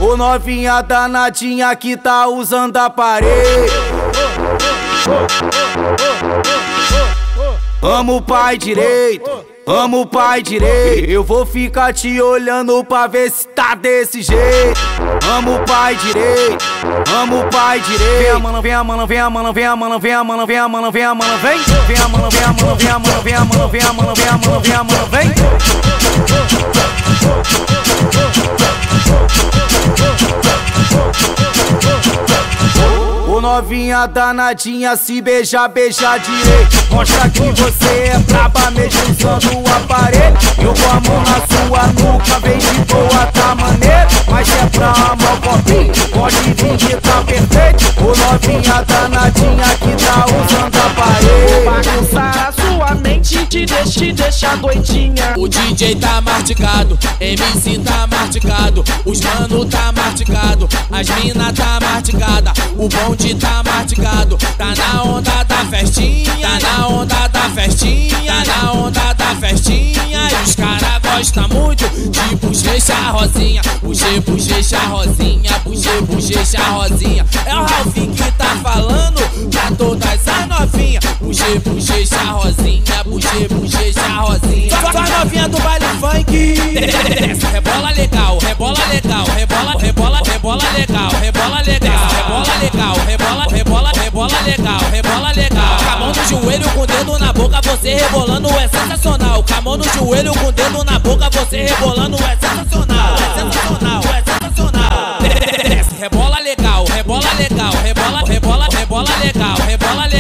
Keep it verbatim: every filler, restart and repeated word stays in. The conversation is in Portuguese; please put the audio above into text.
Ô novinha danadinha que tá usando aparelho. Amo o pai direito, amo o pai direito. Eu vou ficar te olhando pra ver se tá desse jeito. Amo o pai direito, amo o pai direito. Vem a mano, vem a mano, vem a mano, vem a mano, vem a mano, vem a mano, vem a mano, vem. Vem a mano, vem a mano, vem a mano, vem a mano, vem a mano, vem a mano, vem a mano, vem. Ô novinha danadinha, se beijar, beija direito. Mostra que você é braba mesmo usando o aparelho. Eu com a mão na sua nuca, vem de boa, tá maneiro. Mas é pra amar o copinho, pode vir que tá perfeito. Ô novinha danadinha que tá usando aparelho. Bagunçar a sua mente, te deixa, te deixa doidinha. O D J tá mastigado, M C tá mastigado, os mano tá mastigado, as mina tá mastigada, o bonde tá mastigado. Tá na onda da festinha, tá na onda da festinha, tá na onda da festinha. E os cara gostam muito de bochecha rosinha, buche, bochecha rosinha, buche, bochecha rosinha. É o Ralph que tá falando pra todas as novinhas. Buche, bochecha rosinha, buche, bochecha rosinha. Só a novinha do baile funk. Desce, rebola legal, rebola legal, rebola, rebola, rebola legal, rebola legal, rebola legal, rebola, rebola, rebola legal, rebola legal. Com a mão no joelho, com o dedo na boca, você rebolando é sensacional. Com a mão no joelho, com o dedo na boca, você rebolando é sensacional, é sensacional, é sensacional. Desce, rebola legal, rebola legal, rebola, rebola, rebola legal, rebola legal.